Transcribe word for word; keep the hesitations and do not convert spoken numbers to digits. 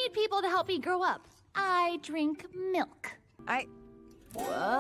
need people to help me grow up. I drink milk. I... Whoa.